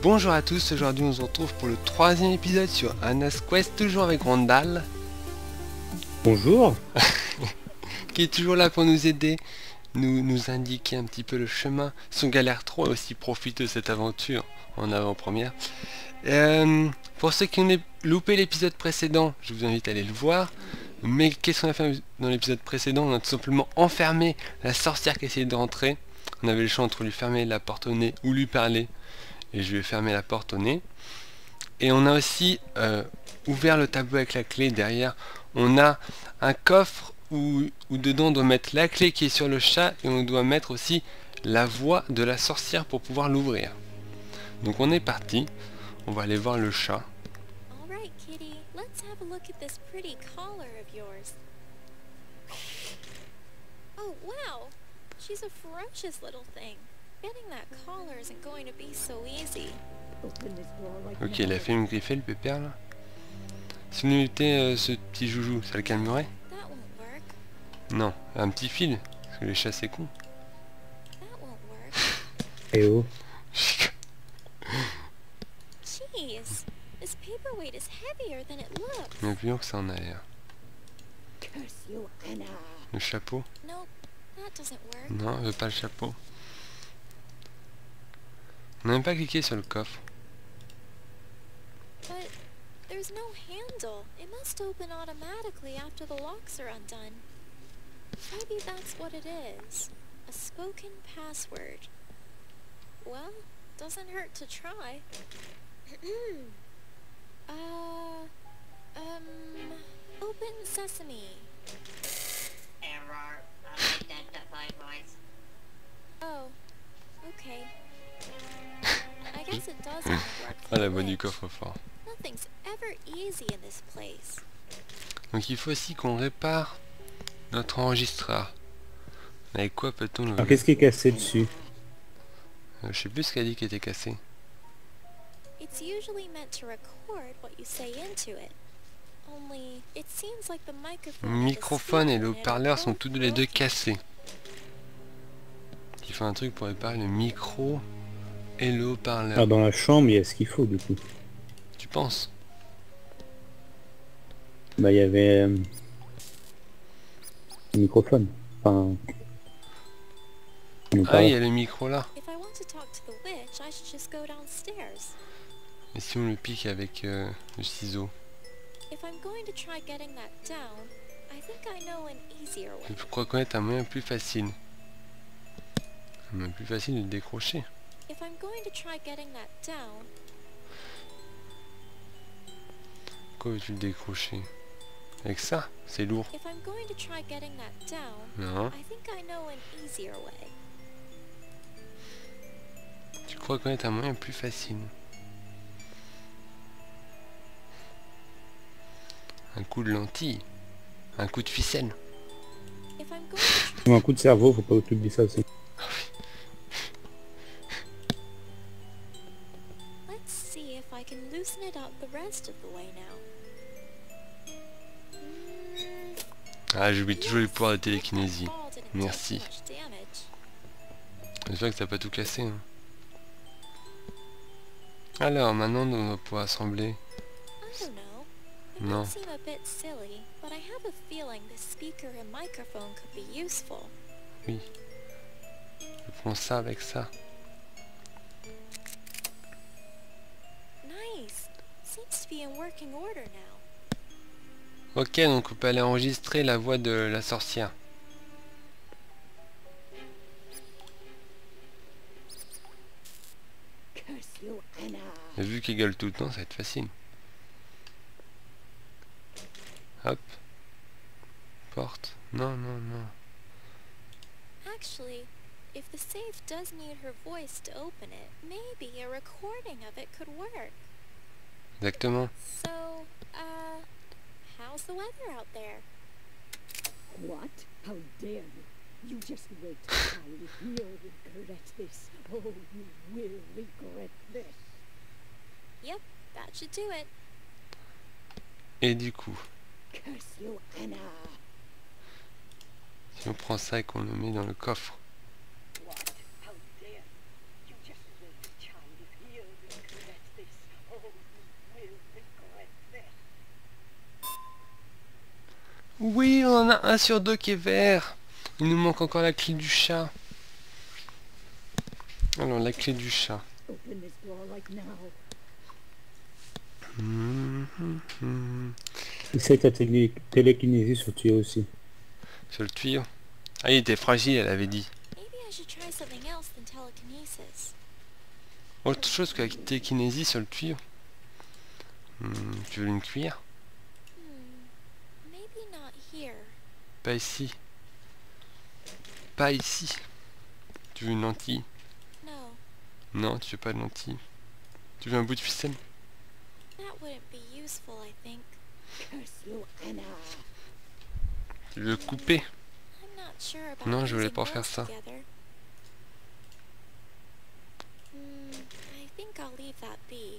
Bonjour à tous, aujourd'hui on se retrouve pour le troisième épisode sur Anna's Quest, toujours avec Randall. Bonjour. Qui est toujours là pour nous aider, nous indiquer un petit peu le chemin. Si on galère trop, aussi profite de cette aventure en avant-première. Pour ceux qui ont loupé l'épisode précédent, je vous invite à aller le voir. Mais qu'est-ce qu'on a fait dans l'épisode précédent? On a tout simplement enfermé la sorcière qui essayait de rentrer. On avait le choix entre lui fermer la porte au nez ou lui parler. Et je lui ai fermé la porte au nez. Et on a aussi ouvert le tableau avec la clé. Derrière, on a un coffre où dedans on doit mettre la clé qui est sur le chat et on doit mettre aussi la voix de la sorcière pour pouvoir l'ouvrir. Donc on est parti. On va aller voir le chat. Alright, Kitty, let's have a look at this pretty collar of yours. Oh, wow! She's a ferocious little thing. Getting that collar isn't going to be so easy. Ok, il a fait me griffer le pépère là. Si vous mettez ce petit joujou, ça le calmerait? That won't work. Non, un petit fil, parce que les chats c'est con. That won't work. Eh oh. Jeez, this paperweight is heavier than it looks. Mais plus haut que ça en a l'air. Le chapeau? Nope, that doesn't work. Non, elle veut pas le chapeau. On n'a même pas cliqué sur le coffre. But there's no handle. It must open automatically after the locks are undone. Maybe that's what it is. A spoken password. Well, doesn't hurt to try. Open sesame. Error. Unidentified voice. Oh, okay. I guess it does only work for Ah, la the voix du witch. coffre-fort. Nothing's ever easy in this place. Donc il faut aussi qu'on répare notre enregistreur. Avec quoi peut-on le... Alors qu'est-ce qui est cassé dessus? Je sais plus ce qu'elle a dit qui était cassé. It's usually meant to record what you say into it. Only, it seems like the microphone Le and the microphone et le speaker in it are haut-parleur sont both tous les deux broken. cassés. Il faut un truc pour réparer le micro et le haut-parleur. Ah, dans la chambre, il y a ce qu'il faut du coup. Tu penses? Bah, il y avait le microphone. Enfin... Ah, il y a le micro là. If I want to talk to the witch, I should just go downstairs. Et si on le pique avec le ciseau? If I'm going to try getting that down, I think I know an easier way. Je crois connaître un moyen plus facile. Un moyen plus facile de le décrocher. If I'm going to try getting that down, Pourquoi veux-tu le décrocher? Avec ça? C'est lourd. if I'm going to try getting that down, Non. I think I know an easier way. Tu crois connaître un moyen plus facile. Un coup de lentille. Un coup de ficelle. If I'm going to Un coup de cerveau, faut pas oublier ça aussi. let's see if I can loosen it up the rest of the way now. Ah, j'oublie toujours les pouvoirs de télékinésie. Ball didn't Merci. take much damage. J'espère que t'as pas tout cassé. Hein. Alors, maintenant, on va pouvoir assembler. I don't know. It No. might seem a bit silly, but I have a feeling this speaker and microphone could be useful. Oui. Je prends ça avec ça. Nice. Seems to be in working order now. Ok, donc on peut aller enregistrer la voix de la sorcière. Et vu qu'elle gueule tout le temps, ça va être facile. Hop. Porte. Non, non, non. Actually, if the safe does need her voice to open it, maybe a recording of it could work. Exactement. So, how's the weather out there? What? How dare you? You just wait, child. You'll regret this. Oh, you will regret this. Yep, that should do it. Et du coup, Curse you, Anna. si on prend ça et qu'on le met dans le coffre. What? How dare you? You just wait, child. You'll regret Oui, on en a un sur deux qui est vert. Il nous manque encore la clé du chat. Alors, la clé du chat. Open this door right now. Essaye ta télékinésie sur le tuyau aussi. Sur le tuyau. Ah, il était fragile, elle avait dit. Maybe I should try something else than telekinesis. Autre chose que la télékinésie sur le tuyau. Tu veux une cuillère? Maybe not here. Pas ici. Pas ici. Tu veux une lentille? No, Non, tu veux pas de lentille. Tu veux un bout de ficelle? that wouldn't be useful, I think. Curse you, Anna. Tu veux couper? I'm not sure about Non, je voulais using pas faire those ça. together. I think I'll leave that be.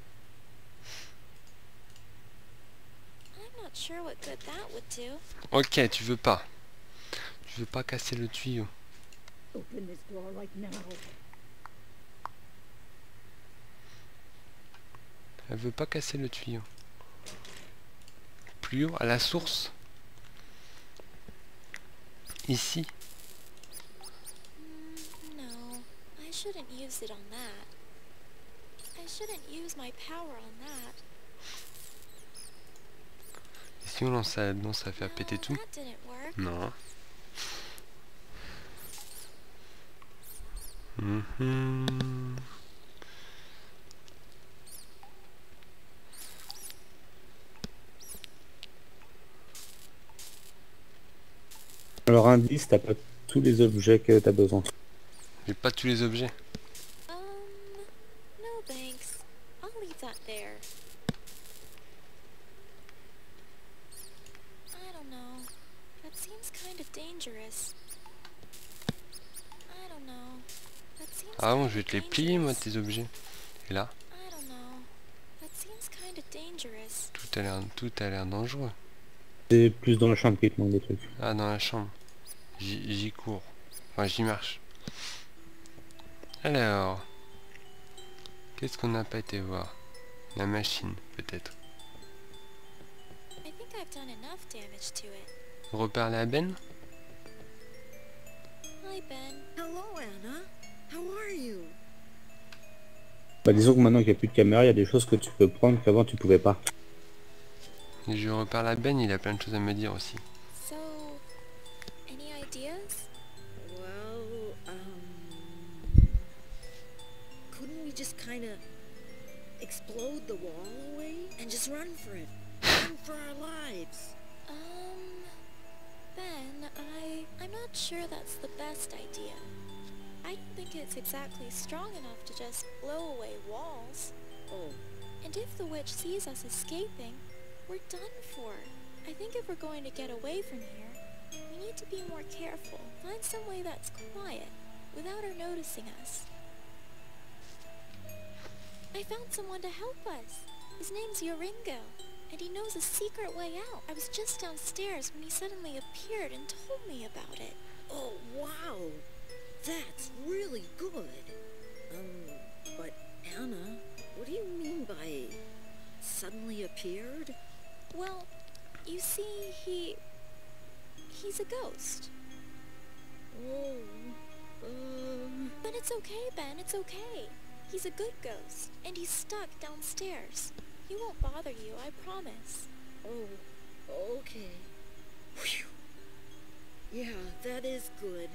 I'm not sure what good that would do. Ok, tu veux pas. Tu veux pas casser le tuyau. Open this door right now. Elle veut pas casser le tuyau. Plus haut, à la source. Ici. No, I shouldn't use it on that. I shouldn't use my power on that. Si on lance ça là-dedans, ça va faire péter No, tout. that didn't work. Non. Mhm. Alors indice, t'as pas tous les objets que t'as besoin. J'ai pas tous les objets. No thanks. I'll leave that there. I don't know. That seems kind of dangerous. I don't know. That seems Ah bon, kind je vais of te les plier moi dangerous. tes objets. Et là, I don't know. That seems kind of dangerous. tout a l'air dangereux. C'est plus dans la chambre qui te manque des trucs. Ah, dans la chambre. J'y cours. Enfin, j'y marche. Alors, qu'est-ce qu'on n'a pas été voir? La machine, peut-être. I think I've done enough damage to it. Repère la benne? Hi, Ben. Hello, Anna. How are you? Bah disons que maintenant qu'il n'y a plus de caméra, il y a des choses que tu peux prendre qu'avant tu pouvais pas. Et je repère la benne, il a plein de choses à me dire aussi. So, any ideas? Well, couldn't we just kind of explode the wall away and just run for it? Run for our lives. Ben, I'm not sure that's the best idea. I don't think it's exactly strong enough to just blow away walls. Oh, And if the witch sees us escaping, we're done for. I think if we're going to get away from here, we need to be more careful. Find some way that's quiet, without her noticing us. I found someone to help us. His name's Yoringo, and he knows a secret way out. I was just downstairs when he suddenly appeared and told me about it. oh, wow. That's really good. But Anna, what do you mean by suddenly appeared? Well, you see, he's a ghost. Oh, But it's okay, Ben, it's okay. He's a good ghost, and he's stuck downstairs. He won't bother you, I promise. oh, okay. Whew. Yeah, that is good.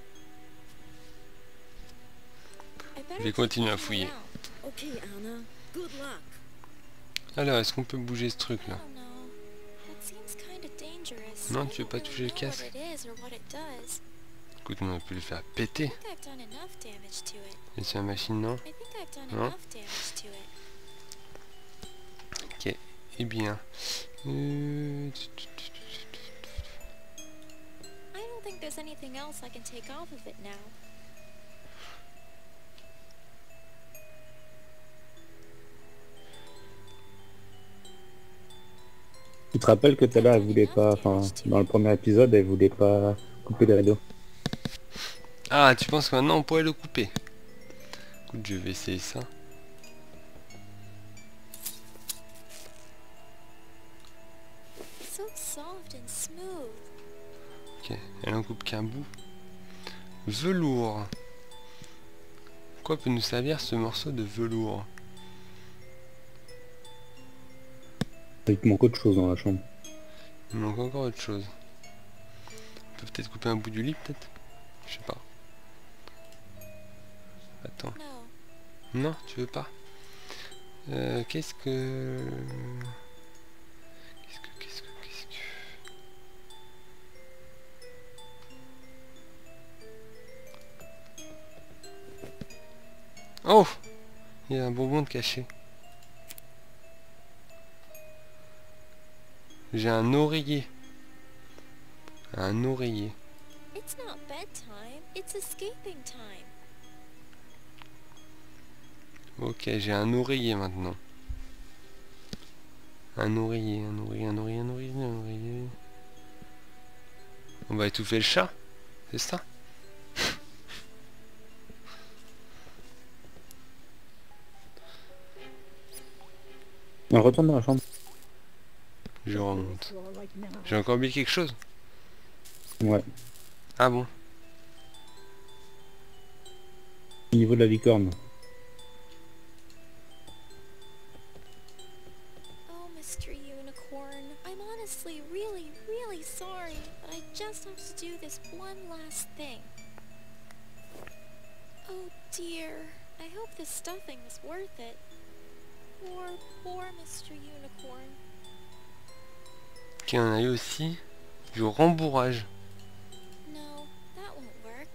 I better Je vais keep continuer à looking fouiller. around. Okay, Anna, good luck. Alors, est-ce qu'on peut bouger ce truc I là? don't know. That seems kind of dangerous. Non, I tu veux don't pas really toucher le know casque? what it is or what it does. Écoute, on a pu le faire péter. I think I've done enough damage to it. Et sur la machine, non? I think I've done Huh? enough damage to it. Ok. Eh bien. I don't think there's anything else I can take off of it now. Tu te rappelles que tout à l'heure elle voulait pas, enfin dans le premier épisode elle voulait pas couper les rideaux. Ah, tu penses que maintenant on pourrait le couper? Écoute, je vais essayer ça. So soft and smooth. Elle en coupe qu'un bout. Velours. Quoi peut nous servir ce morceau de velours? Il te manque autre chose dans la chambre. Il manque encore autre chose. On peut peut-être couper un bout du lit, peut-être? Je sais pas. Attends. No. Non, tu veux pas? Qu'est-ce que... Oh! Il y a un bonbon de caché. J'ai un oreiller. Un oreiller. It's not bedtime, it's escaping time. Ok, j'ai un oreiller maintenant. Un oreiller, un oreiller, un oreiller, un oreiller, un oreiller. On va étouffer le chat, c'est ça? On retourne dans la chambre. Je remonte. You're all right now. J'ai encore oublié quelque chose? Ouais. Ah bon? Au niveau de la licorne. Oh, Mr. Unicorn, I'm honestly really, really sorry, but I just have to do this one last thing. Oh dear, I hope this stuffing is worth it. Poor Mr. Unicorn. Ok, on a eu aussi du rembourrage. No, that won't work.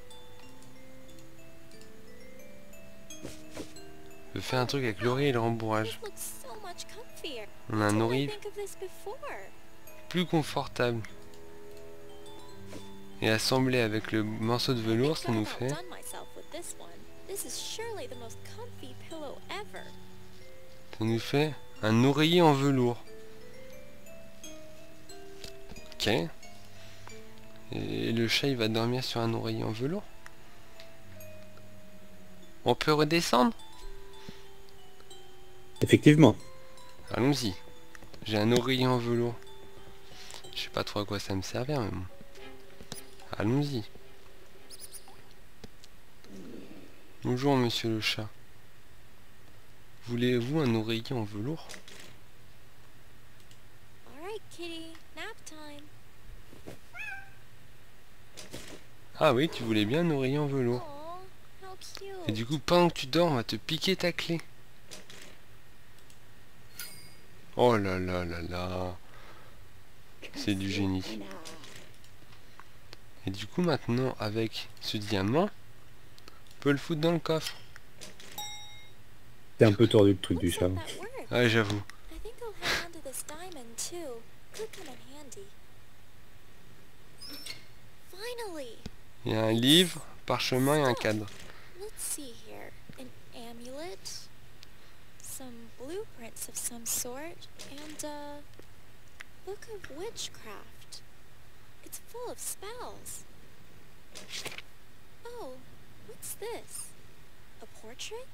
Je fais un truc avec l'oreiller et le rembourrage. This looks so much comfier. On a un Didn't I oreille think of this before? plus confortable. Et assemblé avec le morceau de velours, ça nous fait... Outdone myself with this one. This is surely the most comfy pillow ever. Ça nous fait un oreiller en velours. Ok. Et le chat il va dormir sur un oreiller en velours. On peut redescendre? Effectivement. Allons-y. J'ai un oreiller en velours. Je sais pas trop à quoi ça me servir mais bon. Allons-y. Bonjour monsieur le chat. Voulez-vous un oreiller en velours? Alright, kitty, nap time. Ah oui, tu voulais bien un oreiller en velours. Aw, how Et cute. du coup, pendant que tu dors, on va te piquer ta clé. Oh là là là là. C'est du génie. Et du coup, maintenant, avec ce diamant, on peut le foutre dans le coffre. C'est un peu tordu le truc du Looks chat. like that worked. Ouais, j'avoue. I think I'll hang on to this diamond too. Could come in handy. Finally! Il y a un livre, parchemin et un cadre. Let's see here. An amulet, some blueprints of some sort, and a book of witchcraft. It's full of spells. Oh, what's this? A portrait?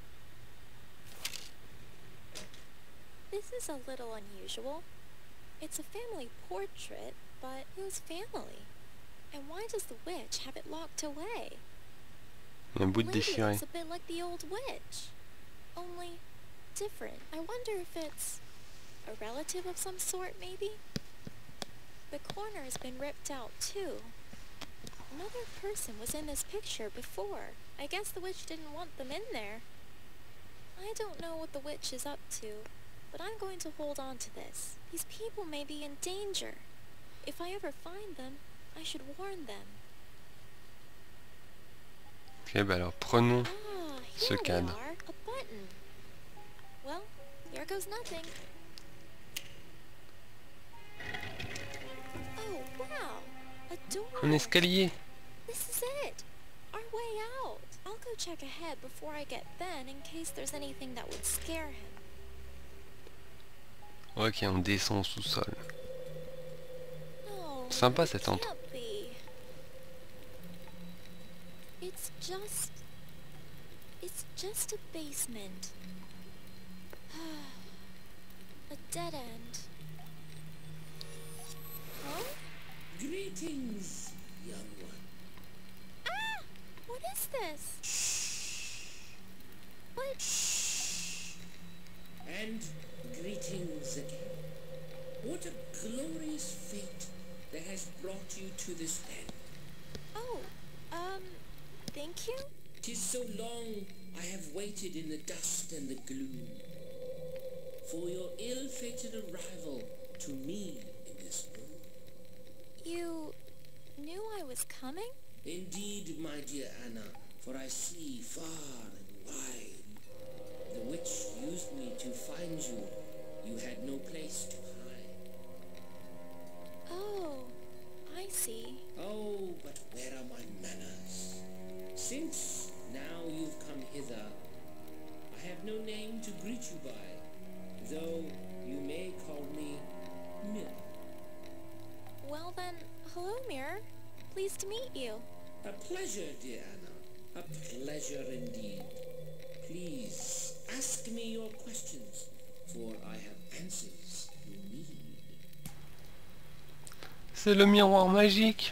This is a little unusual. It's a family portrait, but whose family? And why does the witch have it locked away? Il y a un bout de Lady déchiré. looks a bit like the old witch, only different. I wonder if it's a relative of some sort, maybe? The corner has been ripped out, too. Another person was in this picture before. I guess the witch didn't want them in there. I don't know what the witch is up to, but I'm going to hold on to this. These people may be in danger. If I ever find them, I should warn them. Ok, bah alors prenons Ah, ce here we cadre. are, a button. Well, here goes nothing. Oh, wow, a door. Un escalier. This is it, our way out. I'll go check ahead before I get Ben in case there's anything that would scare him. Ok, on descend au sous-sol. No, Sympa, it cette tente. can't be. It's just a basement. A dead end. Huh? Greetings. young one. Ah! What is this? What? And greetings again. What a glorious fate that has brought you to this end. Oh, thank you? 'Tis so long I have waited in the dust and the gloom for your ill-fated arrival to me in this room. You knew I was coming? Indeed, my dear Anna, for I see far and wide. The witch used me to find you. You had no place to hide. Oh, I see. Oh, but where are my manners? Since now you've come hither, I have no name to greet you by, though you may call me Mirror. Well then, hello, Mirror. Pleased to meet you. A pleasure, dear Anna. A pleasure indeed. Please, ask me your questions, for I have answers you need. C'est le miroir magique.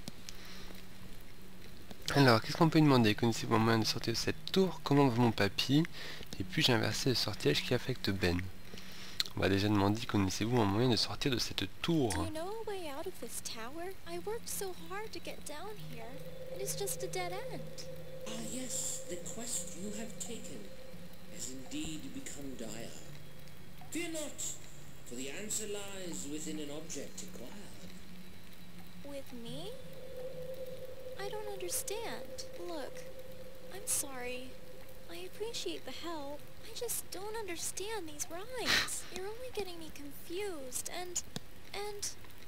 Alors, qu'est-ce qu'on peut demander? Connaissez-vous un moyen de sortir de cette tour? Comment va mon papy? Et puis j'ai inversé le sortilège qui affecte Ben. On va déjà demander, connaissez-vous un moyen de sortir de cette tour? Do you know a way out of this tower? I worked so hard to get down here. It is just a dead end. Ah yes, the quest you have taken has indeed become dire. Fear not, for the answer lies within an object acquired. With me? I don't understand. Look, I'm sorry. I appreciate the help. I just don't understand these rhymes. You're only getting me confused, and... I'm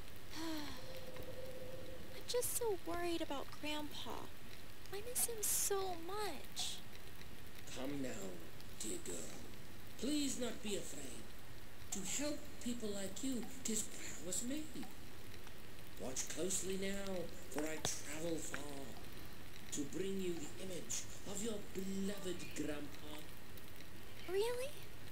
just so worried about Grandpa. I miss him so much. Come now, dear girl. Please not be afraid. To help people like you, 'tis prowess made. Watch closely now, for I travel far to bring you the image of your beloved Grandpa. Really?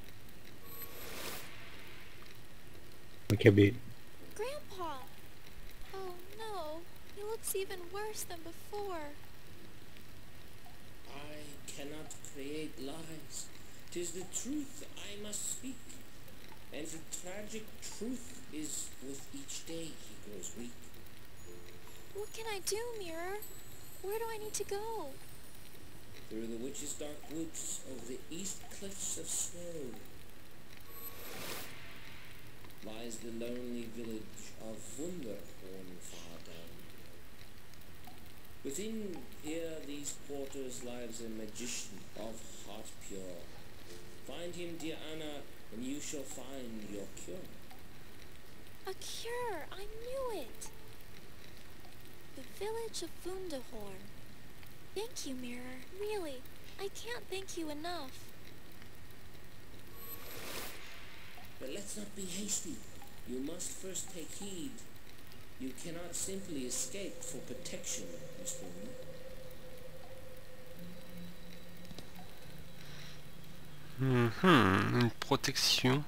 Ok, Grandpa! Oh no, he looks even worse than before. I cannot create lies. 'Tis the truth I must speak. And the tragic truth is with each day he grows weak. What can I do, Mirror? Where do I need to go? Through the witch's dark woods over the east cliffs of snow lies the lonely village of Wunderhorn far down. Within here these quarters lives a magician of heart pure. Find him, dear Anna, and you shall find your cure. A cure! I knew it! The village of Wunderhorn. Thank you, Mirror. Really, I can't thank you enough. But let's not be hasty. You must first take heed. You cannot simply escape for protection, Mr. Wu. Une protection.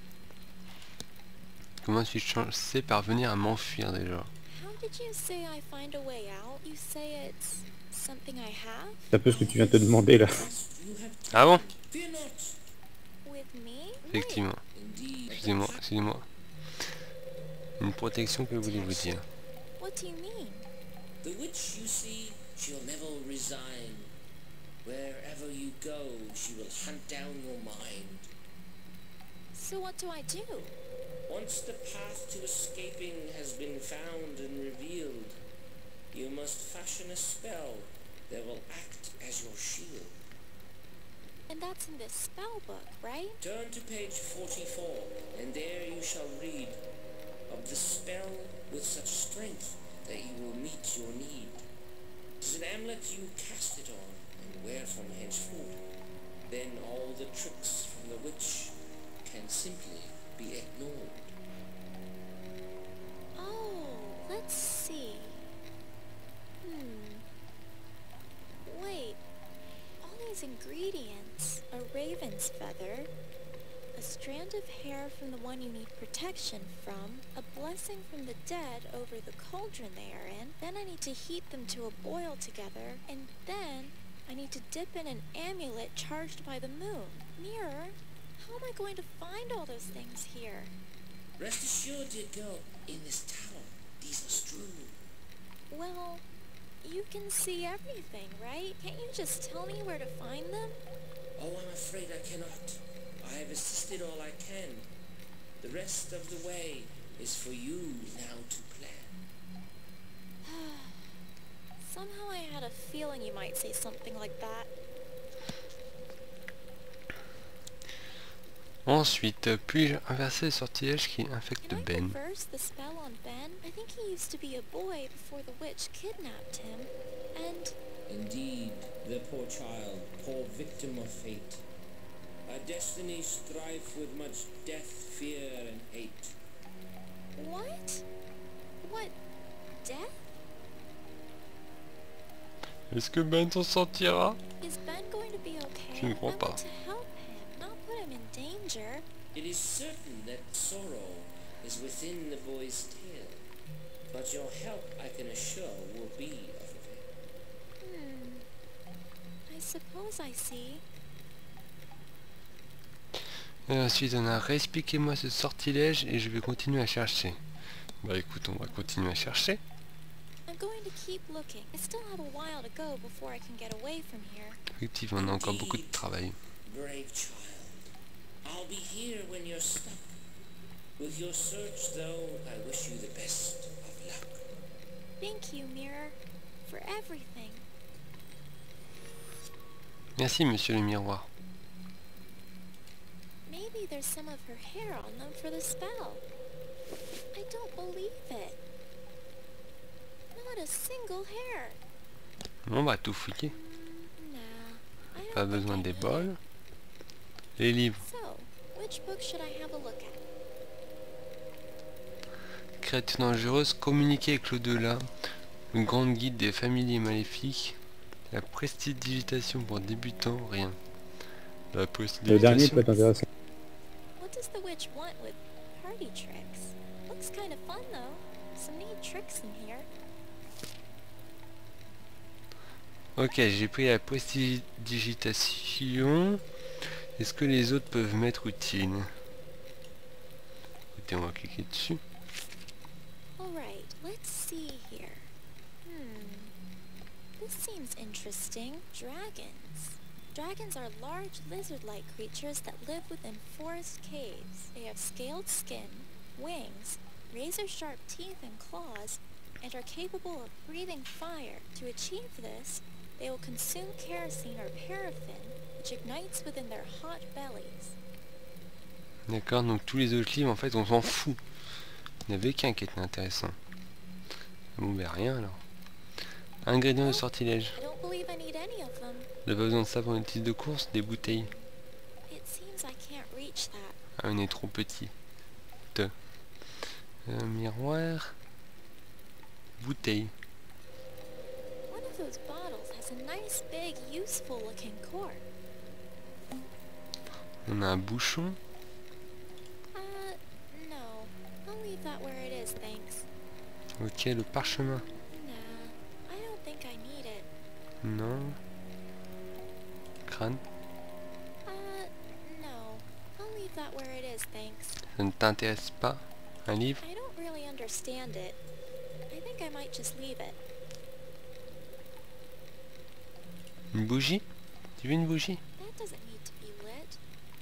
Comment suis-je censé parvenir à m'enfuir déjà? How did you say I find a way out? You say it's something I have? c'est un peu ce que tu viens de te demander là. You have Ah bon? fear not. With me? Effectivement. Indeed. Excusez-moi, excusez-moi. Une protection, que voulez-vous dire? What do you mean? The witch, you see, she'll never resign. Wherever you go, she will hunt down your mind. So what do I do? Once the path to escaping has been found and revealed, you must fashion a spell that will act as your shield. And that's in this spell book, right? Turn to page 44, and there you shall read of the spell with such strength that you will meet your need. 'Tis an amulet you cast it on, and wear from henceforth. Then all the tricks from the witch can simply be ignored. Oh, let's see. Wait, all these ingredients, a raven's feather, a strand of hair from the one you need protection from, a blessing from the dead over the cauldron they are in, then I need to heat them to a boil together, and then I need to dip in an amulet charged by the moon. Mirror, how am I going to find all those things here? Rest assured, dear girl, in this tower, these are strewn. Well, you can see everything, right? Can't you just tell me where to find them? Oh, I'm afraid I cannot. I have assisted all I can. The rest of the way is for you now to plan. Somehow I had a feeling you might say something like that. Ensuite, puis-je inverser le sortilège qui infecte Can I Ben? reverse the spell on Ben? I think he used to be a boy before the witch kidnapped him. And Indeed, the poor child, poor victim of fate. A destiny strife with much death, fear, and hate. what? What? Death? Est-ce que Ben s'en sortira? Is Ben going to be okay? Je ne crois I pas. want to help him, not put him in danger. It is certain that sorrow is within the boy's tale, but your help, I can assure, will be of avail. I suppose I see. Et ensuite on a réexpliquez-moi ce sortilège et je vais continuer à chercher. Bah écoute, on va continuer à chercher. I'm going to keep looking. I still have a while to go before I can get away from here. Effectivement, on a encore beaucoup de travail. Brave child, I'll be here when you're stuck. With your search, though, I wish you the best of luck. Thank you, Mirror, for everything. Merci monsieur le miroir. Maybe there's some of her hair on them for the spell. I don't believe it. Not a single hair. On va tout fouiller. Nah, I Pas don't think besoin I des need bols. it. Les livres. So, which book should I have a look at? Créature dangereuse, communiquer avec l'au-delà. Le grand guide des familiers maléfiques. La prestidigitation pour débutants, rien. La Le dernier peut prestidigitation. être intéressant. What does the witch want with party tricks? Looks kind of fun though. Some neat tricks in here. Ok, j'ai pris la prestidigitation. Est-ce que les autres peuvent m'être utiles? Écoutez, on va cliquer dessus. Alright, let's see here. This seems interesting. Dragons. Dragons are large lizard-like creatures that live within forest caves. They have scaled skin, wings, razor-sharp teeth and claws, and are capable of breathing fire. To achieve this, they will consume kerosene or paraffin, which ignites within their hot bellies. D'accord, donc tous les autres livres, en fait, on s'en fout. Il n'y avait qu'un qui était intéressant. Bon, ben rien alors. Ingrédients de sortilège. I don't believe I need any of them. J'ai pas besoin de ça pour une petite de course, des bouteilles. It seems I can't reach that. Ah, on est trop petit. Miroir. Bouteille. One of those bottles has a nice big useful looking cork. On a un bouchon. No. I'll leave that where it is, thanks. Ok, le parchemin. Nah, I don't think I need it. Non. Crâne. No. I'll leave that where it is, thanks. Ça ne t'intéresse pas? Un livre? I don't really understand it. I think I might just leave it. Une bougie? Tu veux une bougie? That doesn't need to be lit.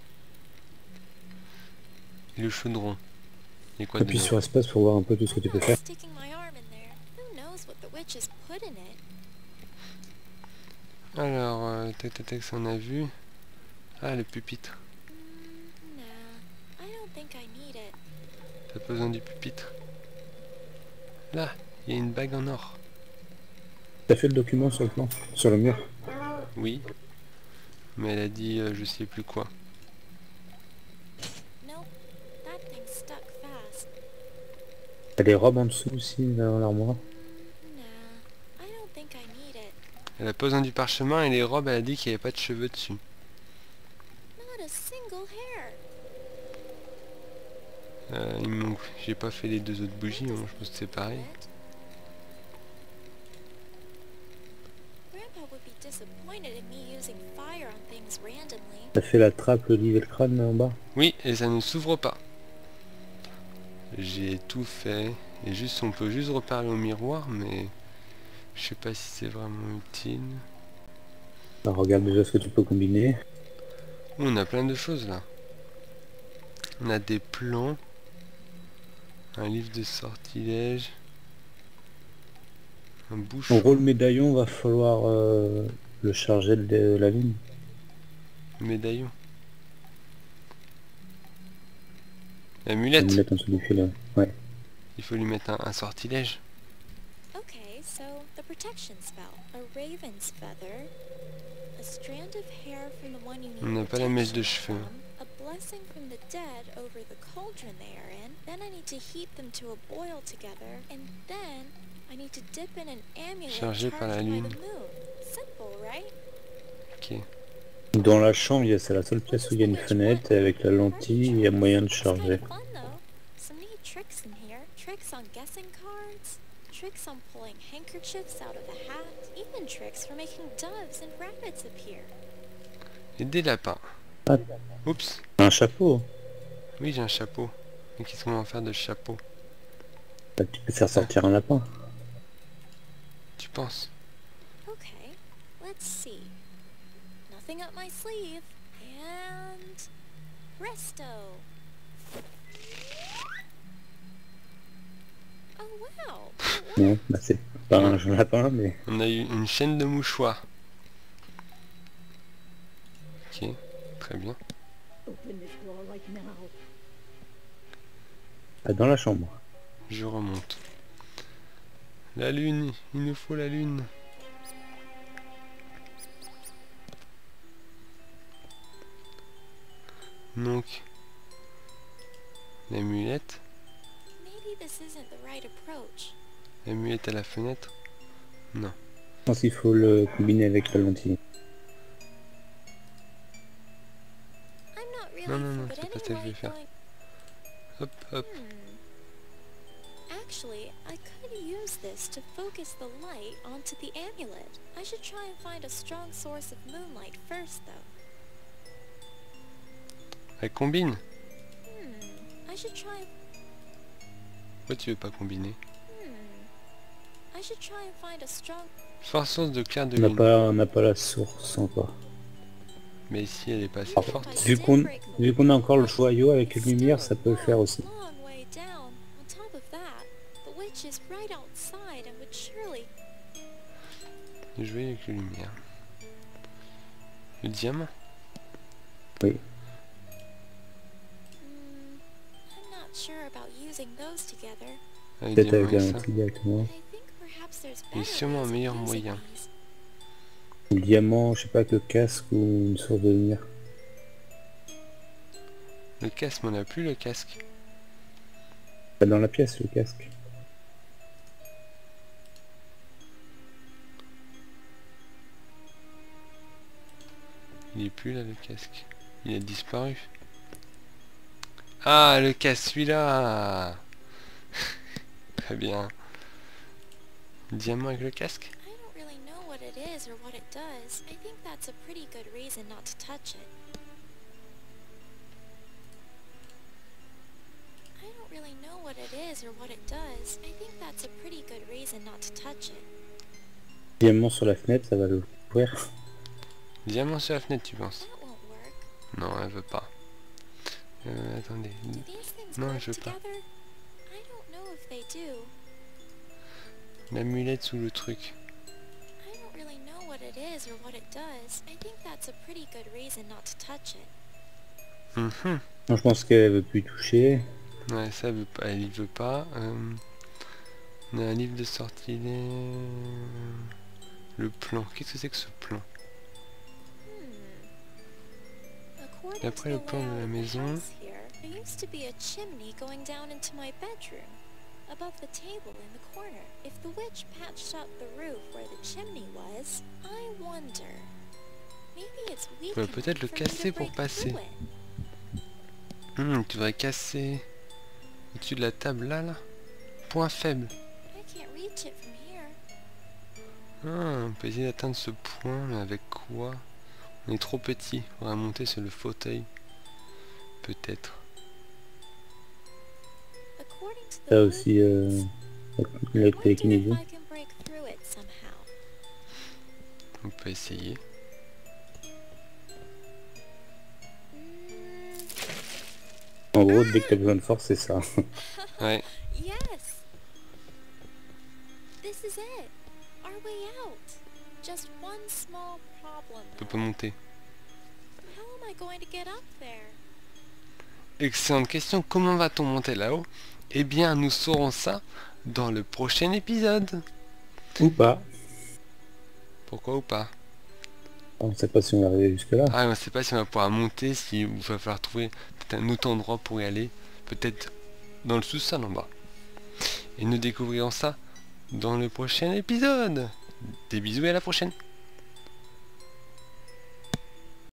Et le chaudron. Et quoi Appuie dedans? sur espace pour voir un peu tout ce que tu I'm peux not faire. sticking my arm in there. Who knows what the witch has put in it? Alors, tac tac tac, ça on a vu. Ah, le pupitre. Nah, I don't think I need it. T'as pas besoin du pupitre. Là, il y a une bague en or. T'as fait le document sur le plan, sur le mur. Oui. Mais elle a dit je sais plus quoi. Nope, that thing's stuck fast. T'as des robes en dessous aussi dans l'armoire. Nah, I don't think I need it. Elle a pas besoin du parchemin et les robes, elle a dit qu'il n'y avait pas de cheveux dessus. Not a single hair. J'ai pas fait les deux autres bougies, hein, je pense que c'est pareil. Grandpa would be disappointed in me using fire on things randomly. T'as fait la trappe, l'olive et le crâne en bas? Oui, et ça ne s'ouvre pas. J'ai tout fait. Et juste, on peut juste reparler au miroir, mais je sais pas si c'est vraiment utile. Alors, regarde déjà ce que tu peux combiner. On a plein de choses là. On a des plans. Un livre de sortilège. Un En bouchon. gros, le médaillon, va falloir le charger de la lune. Médaillon. L'amulette. L'amulette en dessous du fil, ouais. Il faut lui mettre un sortilège. Okay, so the protection spell. A raven's feather. A strand of hair from the one you On need n'a pas la mèche de protection cheveux. from. A blessing from the dead over the cauldron they are in. Then I need to heat them to a boil together. And then I need to dip in an amulet Chargé par la charged by lune. the moon. Simple, right? Ok. Dans la chambre, c'est la seule pièce où il y a une fenêtre et avec la lentille, il y a moyen de It's kind charger. of fun though. Some neat tricks in here. Tricks on guessing cards. Tricks on pulling handkerchiefs out of a hat. Even tricks for making doves and rabbits appear. Et des lapins. Ah, Oups. un chapeau. Oui, j'ai un chapeau. Mais qu'est-ce qu'on va en faire de ce chapeau? Bah, tu peux faire sortir un lapin. Tu penses? Okay, let's see. Nothing up my sleeve. And presto. Oh wow. It Non, worked. bah, c'est pas un lapin, mais... On a eu une chaîne de mouchoirs. Ok, très bien. Open this door right now. Ah, dans la chambre. Je remonte. La lune, il nous faut la lune. Donc, l'amulette. Maybe this isn't the right approach. L'amulette à la fenêtre. Non. Je pense qu'il faut le combiner avec la lentille. I'm not really Non, non, sure, non, but c'est pas ça que je vais anyway, faire. going... Hop, hop. Actually, I could use this to focus the light onto the amulet. I should try and find a strong source of moonlight first, though. Elle combine. I should try... Pourquoi tu veux pas combiner? I should try and find a strong... Force source de clair de On n'a lune. pas, on n'a pas la source encore. Mais ici, elle est pas assez Ah, forte. Vu qu'on a encore le joyau avec une lumière, ça peut le faire aussi. Long way down. On top of that, the witch is right outside and would surely... Jouer avec les lumières. Le diamant. Oui. I'm not sure about using those together. Ah, le Peut-être diamant avec la et ça. lentille directement. I think perhaps there's Il y a better sûrement un ways of meilleur using moyen. these. Le diamant, je sais pas, avec le casque ou une source de lumière. Le casque, mais on n'a plus le casque. Pas dans la pièce, le casque. Il est plus là, le casque. Il a disparu. Ah, le casque, celui-là. Très bien. Diamant avec le casque. I don't really know what it is or what it does. I think that's a pretty good reason not to touch it. I don't really know what it is or what it does. I think that's a pretty good reason not to touch it. Diamant sur la fenêtre, ça va l'ouvrir. Diamant sur la fenêtre, tu penses? That won't work. Non, elle veut pas. Attendez. Do these things Non, work je veux pas. together? I don't know if they do. L'amulette sous le truc. I don't really know what it is or what it does. I think that's a pretty good reason not to touch it. Mhm. Non, je pense qu'elle veut plus y toucher. Ouais, ça veut pas, elle y veut pas. On a un livre de sortilège. Le plan. Qu'est-ce que c'est que ce plan? According D'après to le the plan de layout la of the maison. house here, there used to be a chimney going down into my bedroom, above the table in the corner. If the witch patched up the roof where the chimney was, I wonder. Maybe it's weak peut-être le enough for me to casser pour break passer. through it. Tu devrais casser. Au-dessus de la table là. Point faible. I can't reach it from here. Ah, on peut essayer d'atteindre ce point, mais avec quoi? On est trop petit. On va monter sur le fauteuil. Peut-être. According to the T'as book, aussi la I wonder télékinésie. if I can break through it somehow. On peut essayer. En gros, dès que t'as besoin de force, c'est ça. Ouais. Yes! This is it. Our way out. Just one small problem. On peut pas monter. How am I going to get up there? Excellente question. Comment va-t-on monter là-haut? Eh bien, nous saurons ça dans le prochain épisode. Ou pas. Pourquoi ou pas? On sait pas si on va arriver jusque là. Ah, on ne sait pas si on va pouvoir monter, si il va falloir trouver peut-être un autre endroit pour y aller. Peut-être dans le sous-sol en bas. Et nous découvrirons ça dans le prochain épisode. Des bisous et à la prochaine.